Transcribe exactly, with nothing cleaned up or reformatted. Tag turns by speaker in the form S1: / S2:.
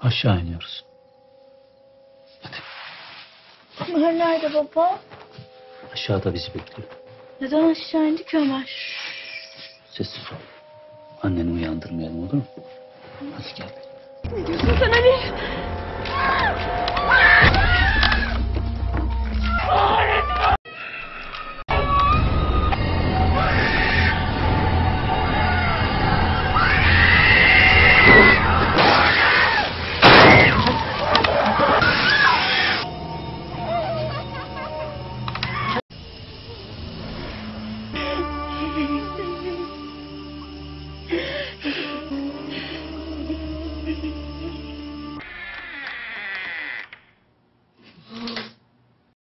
S1: Aşağı iniyoruz. Hadi.
S2: Ömer nerede baba?
S1: Aşağıda bizi bekliyor.
S2: Neden aşağı indi ki Ömer?
S1: Sessiz ol. Anneni uyandırmayalım, olur mu? Hadi gel.
S2: Ne diyorsun sen Ali?